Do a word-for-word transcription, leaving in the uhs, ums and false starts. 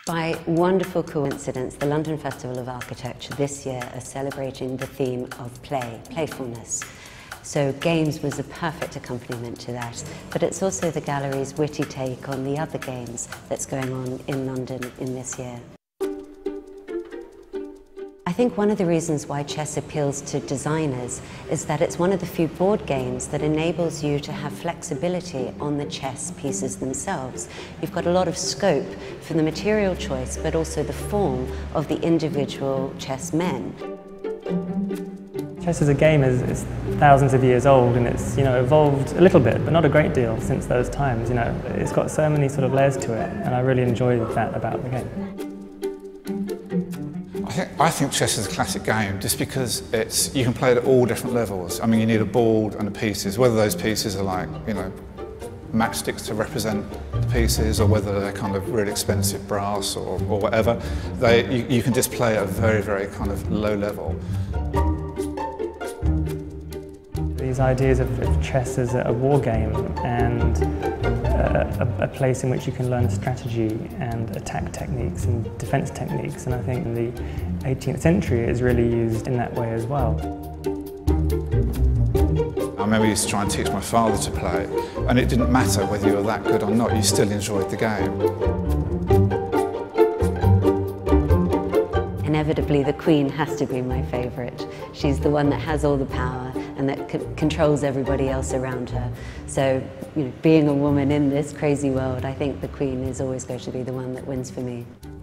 By wonderful coincidence, the London Festival of Architecture this year are celebrating the theme of play, playfulness. So games was a perfect accompaniment to that, but it's also the gallery's witty take on the other games that's going on in London in this year. I think one of the reasons why chess appeals to designers is that it's one of the few board games that enables you to have flexibility on the chess pieces themselves. You've got a lot of scope for the material choice, but also the form of the individual chess men. Chess as a game is, is thousands of years old, and it's, you know, evolved a little bit, but not a great deal since those times. You know, it's got so many sort of layers to it, and I really enjoy that about the game. I think, I think chess is a classic game just because it's, you can play it at all different levels. I mean, you need a board and the pieces, whether those pieces are like, you know, matchsticks to represent the pieces, or whether they're kind of really expensive brass or, or whatever. They, you, you can just play at a very, very kind of low level. These ideas of, of chess as a war game and a, a, a place in which you can learn strategy and attack techniques and defense techniques, and I think in the eighteenth century it is really used in that way as well. I remember I used to try and teach my father to play, and it didn't matter whether you were that good or not, you still enjoyed the game. Inevitably, the Queen has to be my favourite. She's the one that has all the power and that c controls everybody else around her. So, you know, being a woman in this crazy world, I think the Queen is always going to be the one that wins for me.